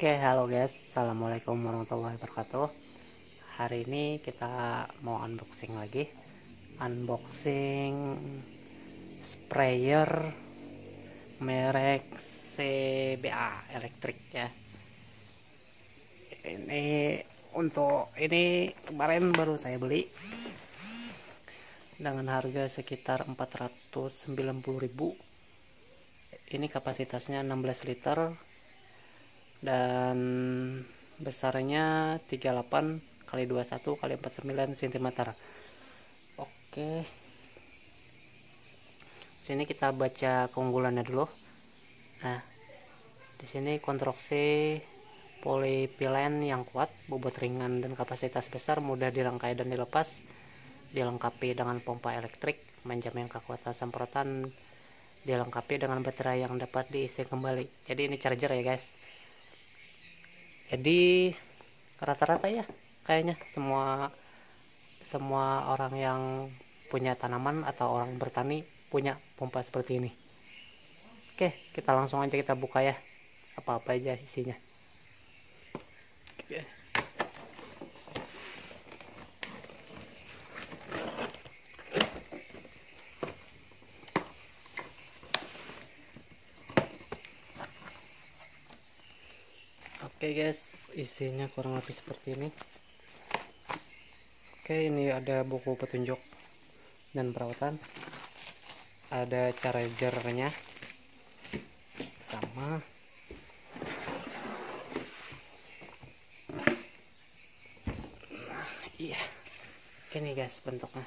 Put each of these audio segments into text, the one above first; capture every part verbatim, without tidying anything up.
Oke, halo guys, assalamualaikum warahmatullahi wabarakatuh. Hari ini kita mau unboxing lagi, unboxing sprayer merek C B A elektrik ya. Ini untuk ini kemarin baru saya beli dengan harga sekitar empat ratus sembilan puluh ribu. Ini kapasitasnya enam belas liter dan besarnya tiga puluh delapan kali dua puluh satu kali empat puluh sembilan sentimeter. Oke, sini kita baca keunggulannya dulu. Nah, di sini konstruksi polipilen yang kuat, bobot ringan dan kapasitas besar, mudah dirangkai dan dilepas, dilengkapi dengan pompa elektrik, menjamin kekuatan semprotan, dilengkapi dengan baterai yang dapat diisi kembali. Jadi ini charger ya guys. Jadi rata-rata ya kayaknya semua semua orang yang punya tanaman atau orang bertani punya pompa seperti ini. Oke, kita langsung aja kita buka ya, apa-apa aja isinya. Oke. Oke guys, isinya kurang lebih seperti ini. Oke, ini ada buku petunjuk dan perawatan, ada chargernya sama nah iya ini guys bentuknya.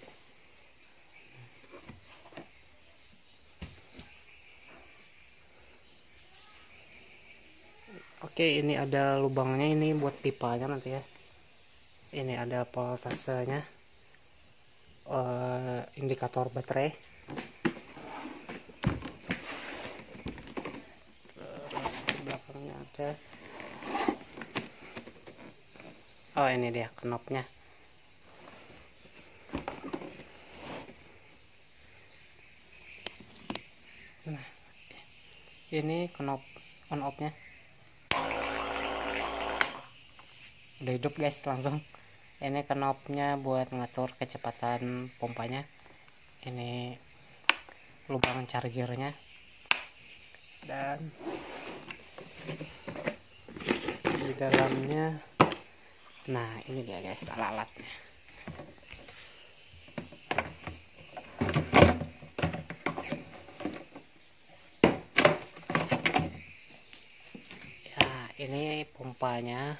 Oke, ini ada lubangnya, ini buat pipanya nanti ya. Ini ada voltasenya, uh, indikator baterai, terus di belakangnya ada, oh ini dia knopnya. Nah, ini knop on off nya udah hidup guys langsung. Ini knopnya buat ngatur kecepatan pompanya. Ini lubang chargernya, dan di dalamnya nah ini dia guys alat-alatnya. Ya, ini pompanya.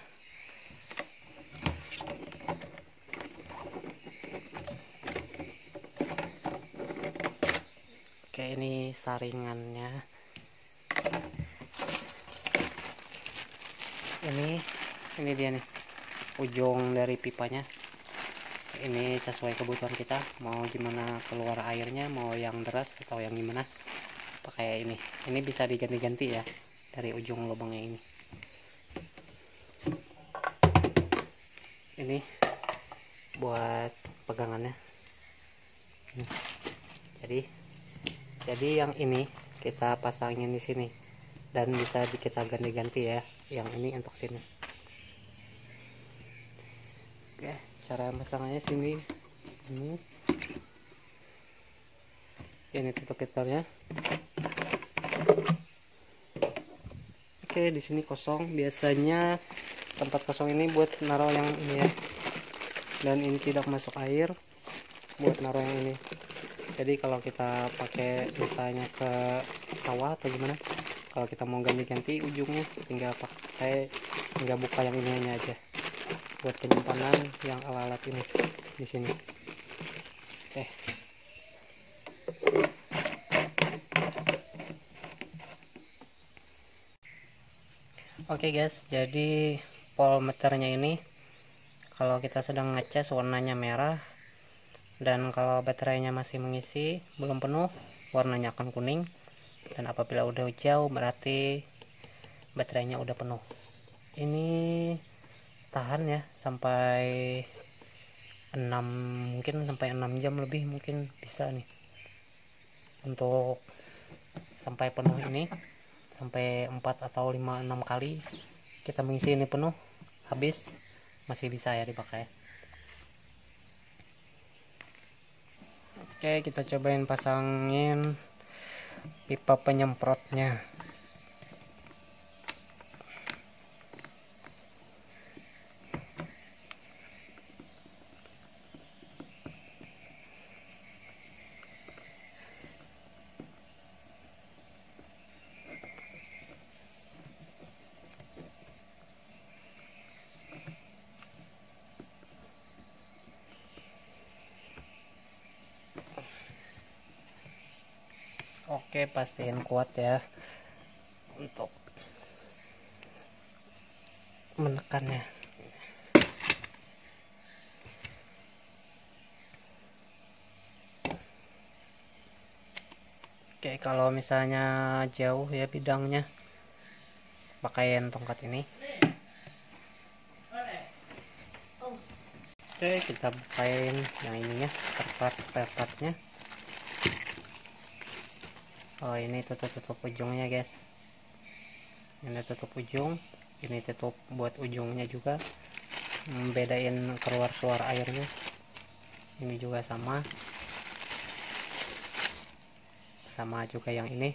Oke, ini saringannya. Ini ini dia nih ujung dari pipanya. Ini sesuai kebutuhan kita, mau gimana keluar airnya, mau yang deras atau yang gimana, pakai ini. Ini bisa diganti-ganti ya dari ujung lubangnya ini. Ini buat pegangannya. Jadi Jadi yang ini kita pasangin di sini dan bisa kita ganti-ganti ya. Yang ini untuk sini. Oke, cara pasangannya sini. Ini. Ini tutup gitarnya. Oke, di sini kosong. Biasanya tempat kosong ini buat naruh yang ini ya. Dan ini tidak masuk air, buat naruh yang ini. Jadi kalau kita pakai misalnya ke sawah atau gimana, kalau kita mau ganti-ganti ujungnya, tinggal pakai, tinggal buka yang ini aja buat penyimpanan yang alat-alat ini di sini. Oke. Oke guys, jadi voltmeternya ini kalau kita sedang ngecas warnanya merah, dan kalau baterainya masih mengisi belum penuh warnanya akan kuning, dan apabila udah hijau berarti baterainya udah penuh. Ini tahan ya sampai enam, mungkin sampai enam jam lebih mungkin bisa nih untuk sampai penuh ini, sampai empat atau lima enam kali kita mengisi ini penuh habis, masih bisa ya dipakai. Oke, kita cobain pasangin pipa penyemprotnya. Oke, pastiin kuat ya untuk menekannya. Oke, kalau misalnya jauh ya bidangnya, pakaiin tongkat ini. Oke, kita bukain yang ininya, part spare partnya. Oh, ini tutup-tutup ujungnya guys, ini tutup ujung, ini tutup buat ujungnya juga, membedain keluar-keluar airnya. Ini juga sama sama juga yang ini.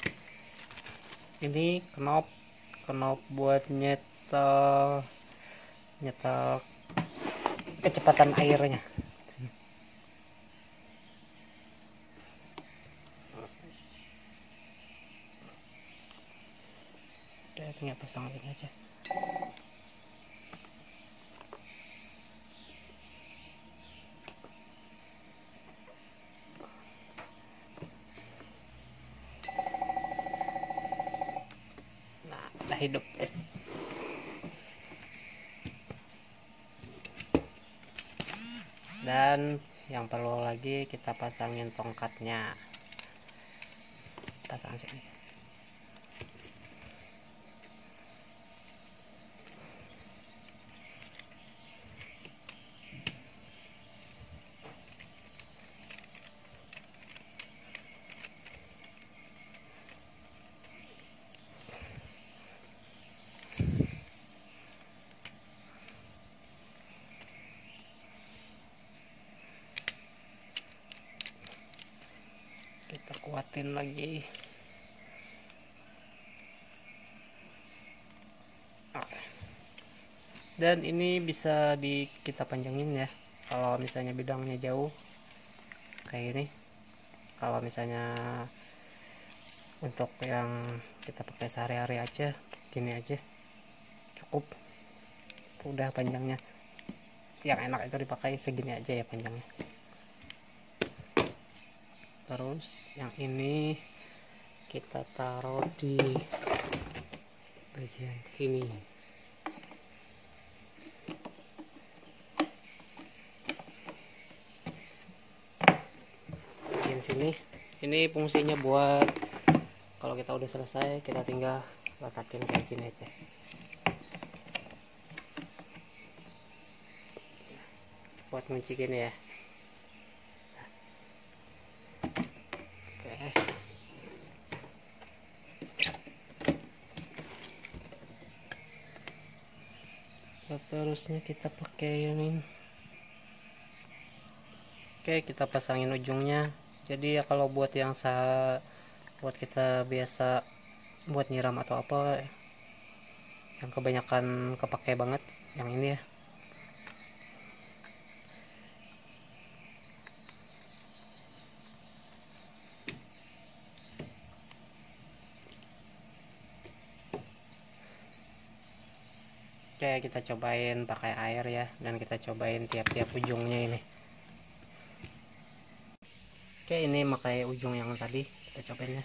Ini knop knop buat nyetel nyetel kecepatan airnya. Oke, tinggal pasang lagi aja. Nah, udah hidup guys. Dan yang perlu lagi kita pasangin tongkatnya. Pasang sini guys. Kita kuatin lagi. Oke. Dan ini bisa di kita panjangin ya, kalau misalnya bidangnya jauh kayak ini. Kalau misalnya untuk yang kita pakai sehari-hari aja, gini aja cukup, udah panjangnya. Yang enak itu dipakai segini aja ya panjangnya. Terus yang ini kita taruh di bagian sini. Bagian sini. Ini fungsinya buat kalau kita udah selesai, kita tinggal letakin kayak gini aja. Buat ngunci gini ya. Terusnya kita pakai ini. Oke, kita pasangin ujungnya. Jadi ya kalau buat yang sah buat kita biasa buat nyiram atau apa yang kebanyakan kepake banget yang ini ya. Oke, kita cobain pakai air ya, dan kita cobain tiap-tiap ujungnya ini. Oke, ini pakai ujung yang tadi, kita cobain ya.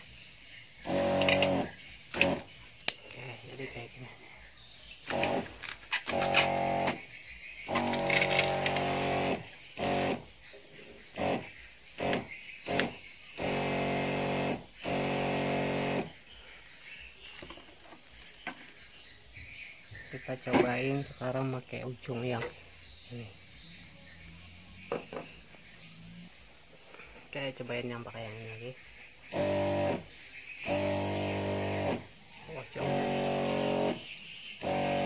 Oke, jadi kayak gini. Kita cobain sekarang pakai ujung yang ini. Oke, cobain yang pakai yang ini lagi. Oh, jauh.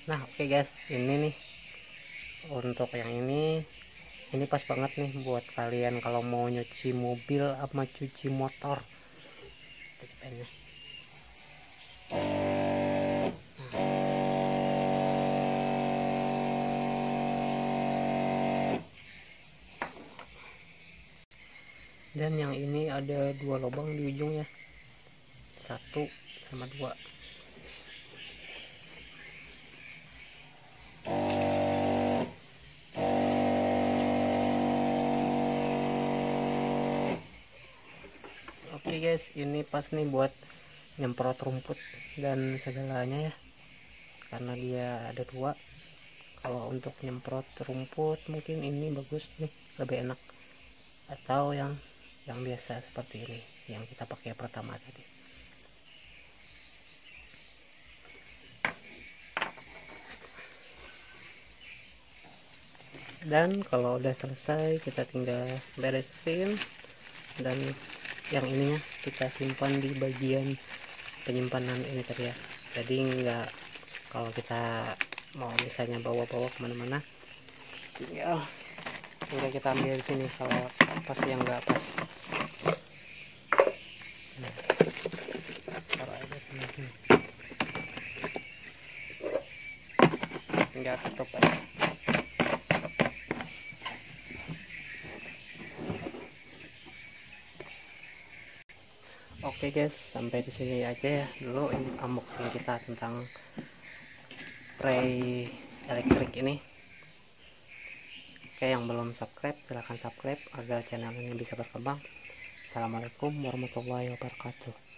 Nah oke okay guys, ini nih untuk yang ini ini pas banget nih buat kalian kalau mau nyuci mobil sama cuci motor. Nah. Dan yang ini ada dua lubang di ujungnya, satu sama dua. Oke okay guys, ini pas nih buat nyemprot rumput dan segalanya ya, karena dia ada dua. Kalau untuk nyemprot rumput mungkin ini bagus nih, lebih enak, atau yang yang biasa seperti ini yang kita pakai pertama tadi. Dan kalau udah selesai kita tinggal beresin, dan yang ininya kita simpan di bagian penyimpanan ini tadi ya. Jadi enggak, kalau kita mau misalnya bawa-bawa kemana-mana tinggal tinggal kita ambil di sini. Kalau pas yang enggak pas, nah, taruh aja di sini, tinggal tutup aja. Oke okay guys, sampai di sini aja ya dulu ini unboxing kita tentang spray elektrik ini. Oke, yang belum subscribe silahkan subscribe agar channel ini bisa berkembang. Assalamualaikum warahmatullahi wabarakatuh.